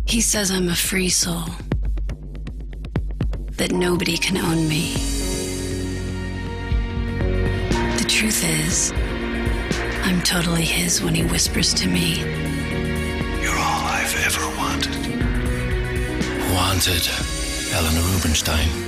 He says I'm a free soul, that nobody can own me. The truth is, I'm totally his when he whispers to me, "You're all I've ever wanted." Wanted, Helena Rubinstein.